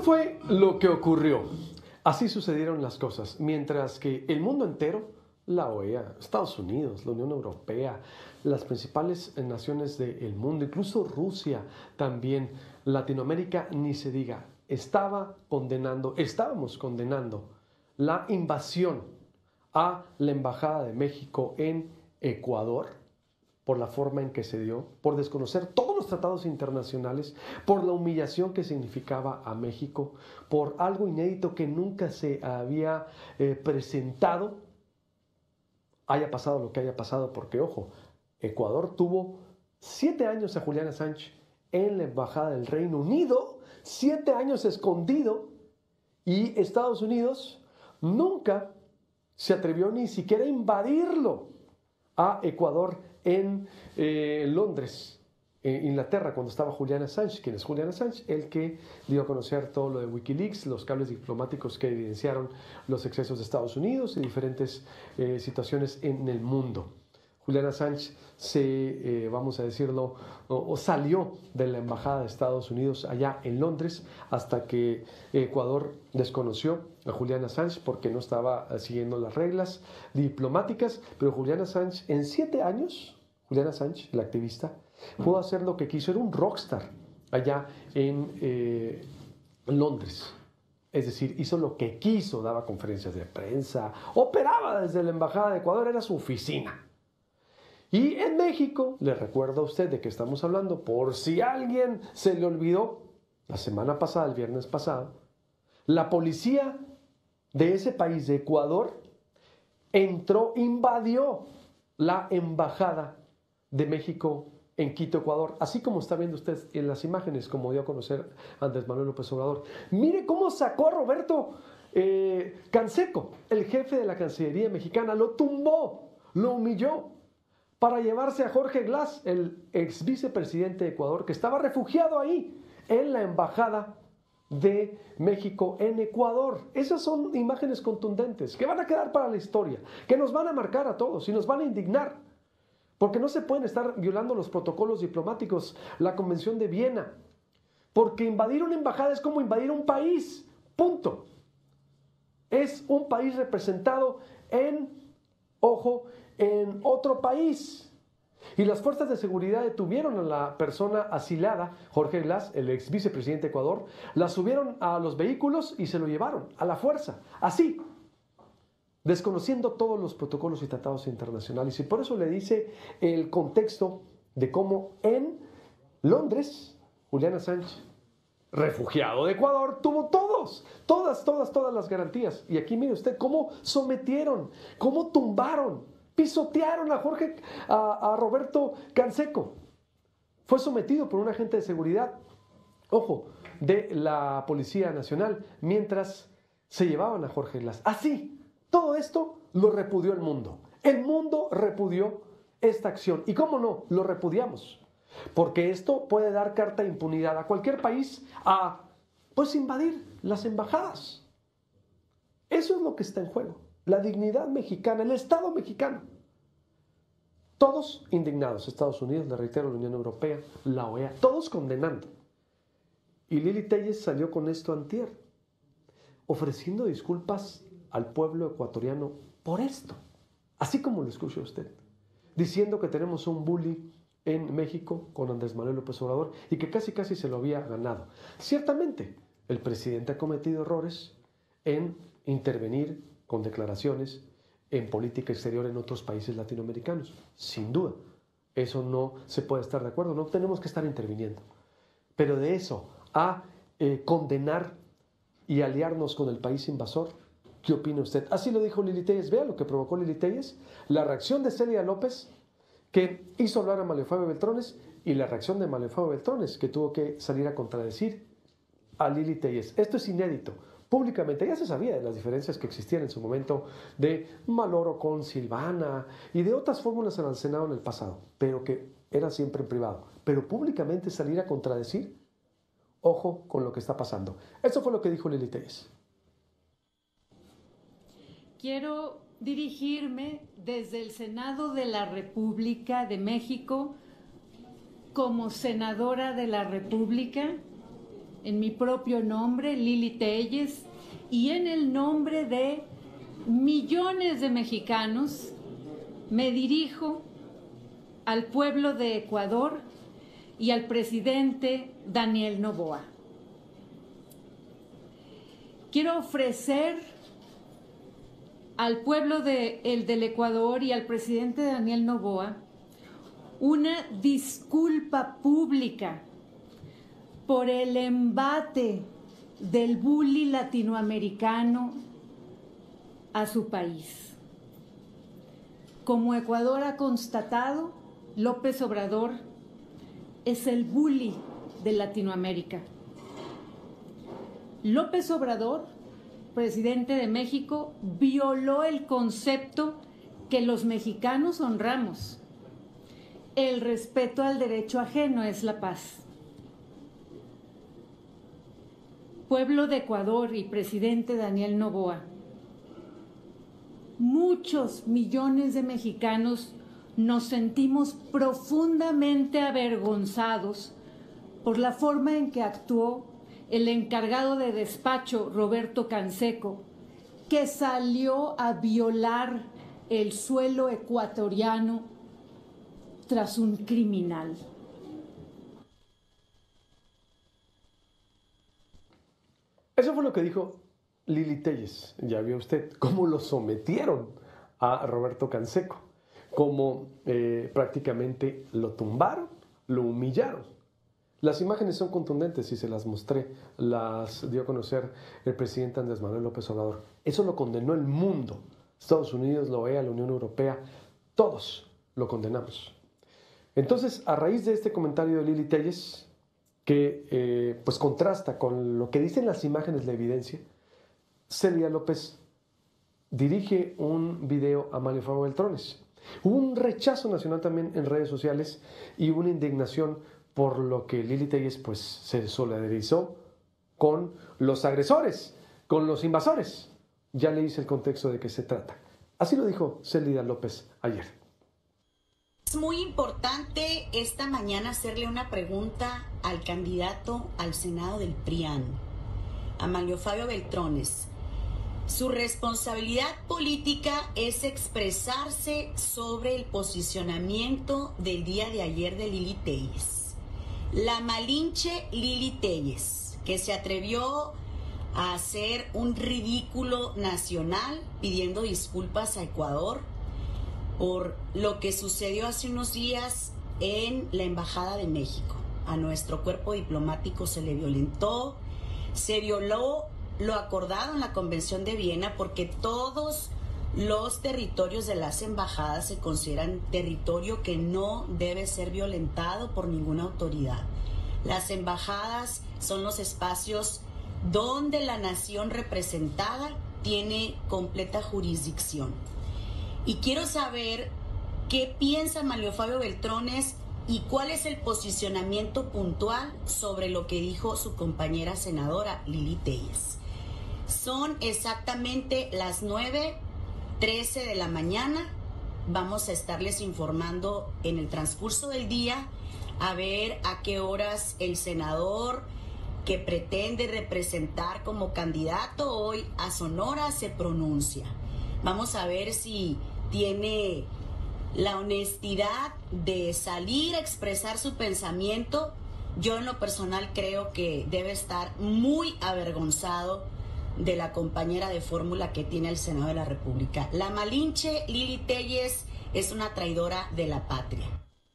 fue lo que ocurrió. Así sucedieron las cosas. Mientras que el mundo entero, la OEA, Estados Unidos, la Unión Europea, las principales naciones del mundo, incluso Rusia también, Latinoamérica, ni se diga, estábamos condenando la invasión a la Embajada de México en Ecuador, por la forma en que se dio, por desconocer todos los tratados internacionales, por la humillación que significaba a México, por algo inédito que nunca se había presentado, haya pasado lo que haya pasado, porque ojo, Ecuador tuvo 7 años a Julián Assange en la Embajada del Reino Unido, 7 años escondido, y Estados Unidos nunca se atrevió ni siquiera a invadirlo a Ecuador en Londres, Inglaterra, cuando estaba Julián Assange. ¿Quién es Julián Assange? El que dio a conocer todo lo de Wikileaks, los cables diplomáticos que evidenciaron los excesos de Estados Unidos y diferentes situaciones en el mundo. Julián Assange vamos a decirlo, salió de la Embajada de Estados Unidos allá en Londres hasta que Ecuador desconoció a Julián Assange porque no estaba siguiendo las reglas diplomáticas, pero Julián Assange en 7 años, Julián Assange, el activista, pudo hacer lo que quiso, era un rockstar allá en Londres. Es decir, hizo lo que quiso, daba conferencias de prensa, operaba desde la Embajada de Ecuador, era su oficina. Y en México, le recuerdo a usted de qué estamos hablando, por si a alguien se le olvidó, la semana pasada, el viernes pasado, la policía de ese país, de Ecuador, invadió la Embajada de México en Quito, Ecuador, así como está viendo usted en las imágenes, como dio a conocer Andrés Manuel López Obrador. Mire cómo sacó a Roberto Canseco, el jefe de la Cancillería mexicana, lo tumbó, lo humilló, para llevarse a Jorge Glass, el ex vicepresidente de Ecuador, que estaba refugiado ahí, en la Embajada de México en Ecuador. Esas son imágenes contundentes, que van a quedar para la historia, que nos van a marcar a todos y nos van a indignar, porque no se pueden estar violando los protocolos diplomáticos, la Convención de Viena, porque invadir una embajada es como invadir un país, punto. Es un país representado en otro país. Y las fuerzas de seguridad detuvieron a la persona asilada, Jorge Glass, el ex vicepresidente de Ecuador, la subieron a los vehículos y se lo llevaron a la fuerza, así, desconociendo todos los protocolos y tratados internacionales. Y por eso le dice el contexto de cómo en Londres, Julián Assange, refugiado de Ecuador, tuvo todas las garantías. Y aquí mire usted cómo sometieron, cómo tumbaron, pisotearon a Roberto Canseco. Fue sometido por un agente de seguridad, ojo, de la Policía Nacional, mientras se llevaban a Jorge Glass. Así, todo esto lo repudió el mundo. El mundo repudió esta acción. ¿Y cómo no? Lo repudiamos. Porque esto puede dar carta de impunidad a cualquier país a, pues, invadir las embajadas. Eso es lo que está en juego. La dignidad mexicana, el Estado mexicano. Todos indignados. Estados Unidos, le reitero, la Unión Europea, la OEA, todos condenando. Y Lili Téllez salió con esto antier, ofreciendo disculpas al pueblo ecuatoriano por esto. Así como lo escucha usted. Diciendo que tenemos un bully en México con Andrés Manuel López Obrador y que casi se lo había ganado. Ciertamente, el presidente ha cometido errores en intervenir con declaraciones en política exterior en otros países latinoamericanos. Sin duda, eso no se puede estar de acuerdo, no tenemos que estar interviniendo. Pero de eso a condenar y aliarnos con el país invasor, ¿qué opina usted? Así lo dijo Lili Téllez. Vea lo que provocó Lili Téllez, la reacción de Celia López, que hizo hablar a Mario Fabio Beltrones, y la reacción de Mario Fabio Beltrones, que tuvo que salir a contradecir a Lili Téllez. Esto es inédito. Públicamente ya se sabía de las diferencias que existían en su momento de Maloro con Silvana y de otras fórmulas en el Senado en el pasado, pero que era siempre en privado. Pero públicamente salir a contradecir, ojo con lo que está pasando. Eso fue lo que dijo Lili Téllez. Quiero dirigirme desde el Senado de la República de México como senadora de la República en mi propio nombre, Lili Telles, y en el nombre de millones de mexicanos, me dirijo al pueblo de Ecuador y al presidente Daniel Noboa. Quiero ofrecer al pueblo del Ecuador y al presidente Daniel Noboa una disculpa pública por el embate del bully latinoamericano a su país. Como Ecuador ha constatado, López Obrador es el bully de Latinoamérica. López Obrador, presidente de México, violó el concepto que los mexicanos honramos. El respeto al derecho ajeno es la paz. Pueblo de Ecuador y presidente Daniel Noboa, muchos millones de mexicanos nos sentimos profundamente avergonzados por la forma en que actuó el encargado de despacho, Roberto Canseco, que salió a violar el suelo ecuatoriano tras un criminal. Eso fue lo que dijo Lili Telles. Ya vio usted cómo lo sometieron a Roberto Canseco, cómo prácticamente lo tumbaron, lo humillaron. Las imágenes son contundentes y se las mostré, las dio a conocer el presidente Andrés Manuel López Obrador. Eso lo condenó el mundo. Estados Unidos, la OEA, la Unión Europea, todos lo condenamos. Entonces, a raíz de este comentario de Lili Telles, que pues contrasta con lo que dicen las imágenes, la evidencia, Celia López dirige un video a Mario Fabio Beltrones. Hubo un rechazo nacional también en redes sociales y una indignación por lo que Lili Telles pues se solidarizó con los agresores, con los invasores. Ya le hice el contexto de qué se trata. Así lo dijo Celia López ayer. Es muy importante esta mañana hacerle una pregunta al candidato al Senado del PRIAN, a Mario Fabio Beltrones. Su responsabilidad política es expresarse sobre el posicionamiento del día de ayer de Lili Telles. La Malinche Lili Telles, que se atrevió a hacer un ridículo nacional pidiendo disculpas a Ecuador por lo que sucedió hace unos días en la Embajada de México. A nuestro cuerpo diplomático se le violentó, se violó lo acordado en la Convención de Viena, porque todos los territorios de las embajadas se consideran territorio que no debe ser violentado por ninguna autoridad. Las embajadas son los espacios donde la nación representada tiene completa jurisdicción. Y quiero saber qué piensa Mario Fabio Beltrones y cuál es el posicionamiento puntual sobre lo que dijo su compañera senadora Lili Telles. Son exactamente las 9:13 de la mañana. Vamos a estarles informando en el transcurso del día a ver a qué horas el senador que pretende representar como candidato hoy a Sonora se pronuncia. Vamos a ver si tiene la honestidad de salir a expresar su pensamiento. Yo en lo personal creo que debe estar muy avergonzado de la compañera de fórmula que tiene el Senado de la República. La Malinche Lili Telles es una traidora de la patria.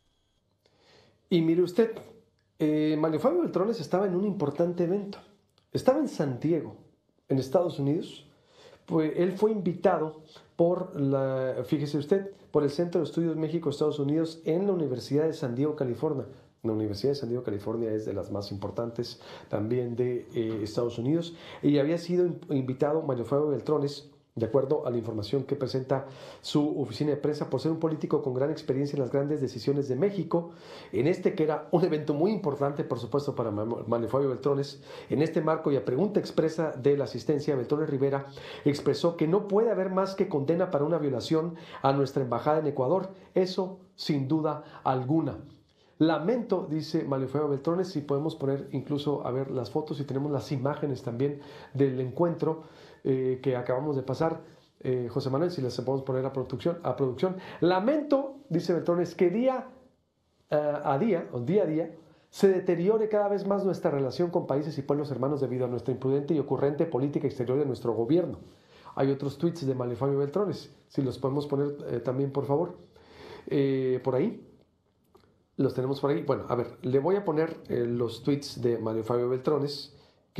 Y mire usted, Mario Fabio Beltrones estaba en un importante evento. Estaba en San Diego, en Estados Unidos. Pues él fue invitado por fíjese usted, por el Centro de Estudios México-Estados Unidos en la Universidad de San Diego, California. La Universidad de San Diego, California es de las más importantes también de Estados Unidos. Y había sido invitado Mario Fabio Beltrones, de acuerdo a la información que presenta su oficina de prensa, por ser un político con gran experiencia en las grandes decisiones de México, en este que era un evento muy importante, por supuesto, para Mario Fabio Beltrones. En este marco y a pregunta expresa de la asistencia, Beltrones Rivera expresó que no puede haber más que condena para una violación a nuestra embajada en Ecuador. Eso sin duda alguna. Lamento, dice Mario Fabio Beltrones, si podemos poner incluso a ver las fotos y tenemos las imágenes también del encuentro que acabamos de pasar. José Manuel, si las podemos poner a producción. Lamento, dice Beltrones, que día a día se deteriore cada vez más nuestra relación con países y pueblos hermanos debido a nuestra imprudente y ocurrente política exterior de nuestro gobierno. Hay otros tweets de Mario Fabio Beltrones, si los podemos poner también, por favor, por ahí. Los tenemos por ahí. Bueno, a ver, le voy a poner los tweets de Mario Fabio Beltrones,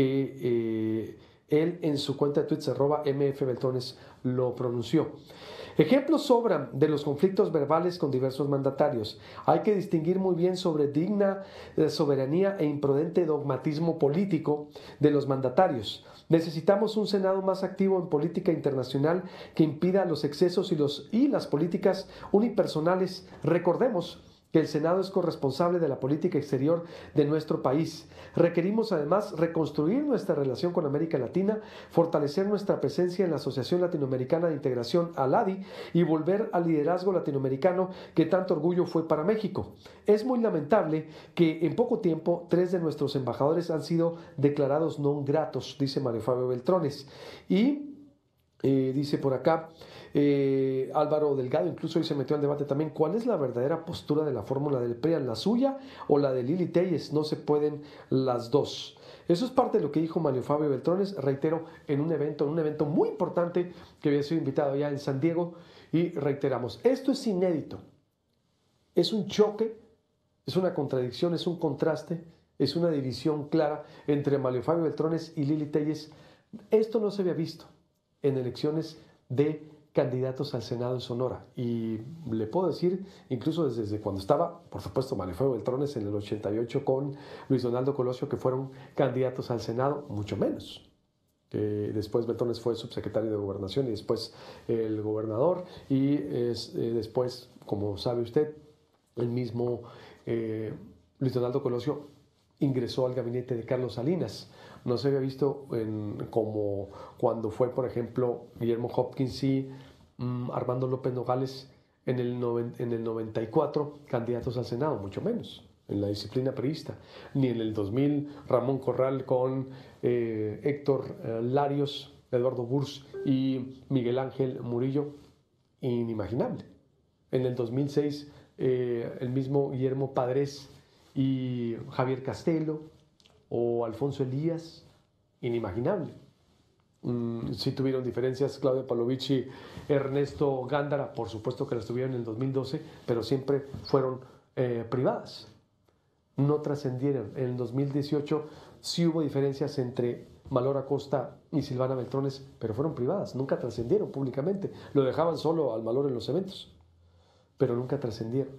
que él en su cuenta de tweets @mfbeltrones lo pronunció. Ejemplos sobran de los conflictos verbales con diversos mandatarios. Hay que distinguir muy bien sobre digna soberanía e imprudente dogmatismo político de los mandatarios. Necesitamos un Senado más activo en política internacional que impida los excesos y las políticas unipersonales. Recordemos que el Senado es corresponsable de la política exterior de nuestro país. Requerimos además reconstruir nuestra relación con América Latina, fortalecer nuestra presencia en la Asociación Latinoamericana de Integración, ALADI, y volver al liderazgo latinoamericano que tanto orgullo fue para México. Es muy lamentable que en poco tiempo 3 de nuestros embajadores han sido declarados non gratos, dice Mario Fabio Beltrones. Y dice por acá Álvaro Delgado, incluso hoy se metió al debate también, ¿cuál es la verdadera postura de la fórmula del PRIAN? ¿La suya o la de Lili Téllez? No se pueden las dos. Eso es parte de lo que dijo Mario Fabio Beltrones, reitero, en un evento muy importante que había sido invitado ya en San Diego, y reiteramos, esto es inédito, es un choque, es una contradicción, es un contraste, es una división clara entre Mario Fabio Beltrones y Lili Téllez. Esto no se había visto en elecciones de candidatos al Senado en Sonora, y le puedo decir, incluso desde cuando estaba, por supuesto, Mario Fabio Beltrones en el 88 con Luis Donaldo Colosio, que fueron candidatos al Senado, mucho menos. Después Beltrones fue subsecretario de Gobernación y después el gobernador, y después, como sabe usted, el mismo Luis Donaldo Colosio ingresó al gabinete de Carlos Salinas. No se había visto como cuando fue, por ejemplo, Guillermo Hopkins y Armando López Nogales en el 94 candidatos al Senado, mucho menos en la disciplina priista, ni en el 2000 Ramón Corral con Héctor Larios, Eduardo Burs y Miguel Ángel Murillo, inimaginable. En el 2006 el mismo Guillermo Padres y Javier Castelo o Alfonso Elías, inimaginable. Sí tuvieron diferencias Claudia Palovich y Ernesto Gándara, por supuesto que las tuvieron en el 2012, pero siempre fueron privadas, no trascendieron. En el 2018 sí hubo diferencias entre Malora Acosta y Silvana Beltrones, pero fueron privadas, nunca trascendieron públicamente, lo dejaban solo al Malora en los eventos, pero nunca trascendieron.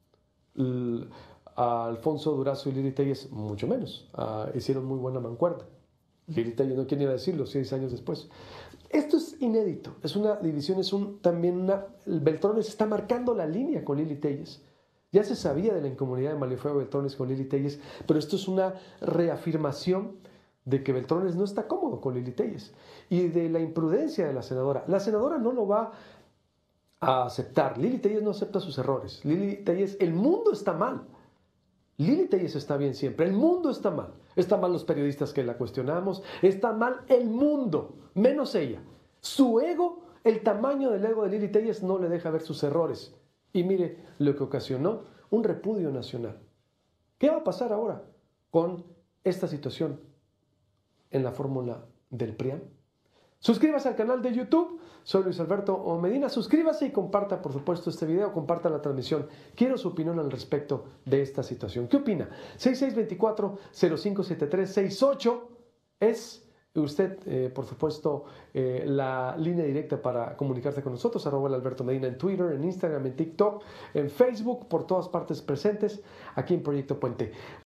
A Alfonso Durazo y Lili Téllez mucho menos, hicieron muy buena mancuerna. Lili Téllez no quiere decirlo 6 años después. Esto es inédito, es una división, Beltrones está marcando la línea con Lili Téllez. Ya se sabía de la incomodidad de Mario Fabio Beltrones con Lili Téllez, pero esto es una reafirmación de que Beltrones no está cómodo con Lili Téllez y de la imprudencia de la senadora. La senadora no lo va a aceptar. Lili Téllez no acepta sus errores. Lili Téllez, el mundo está mal. Lili Téllez está bien siempre, el mundo está mal. Están mal los periodistas que la cuestionamos, está mal el mundo, menos ella. Su ego, el tamaño del ego de Lili Téllez no le deja ver sus errores. Y mire lo que ocasionó, un repudio nacional. ¿Qué va a pasar ahora con esta situación en la fórmula del PRIAN? Suscríbase al canal de YouTube, soy Luis Alberto Medina, suscríbase y comparta por supuesto este video, comparta la transmisión. Quiero su opinión al respecto de esta situación. ¿Qué opina? 6624-057368 es usted, por supuesto, la línea directa para comunicarse con nosotros, @Alberto Medina en Twitter, en Instagram, en TikTok, en Facebook, por todas partes presentes aquí en Proyecto Puente.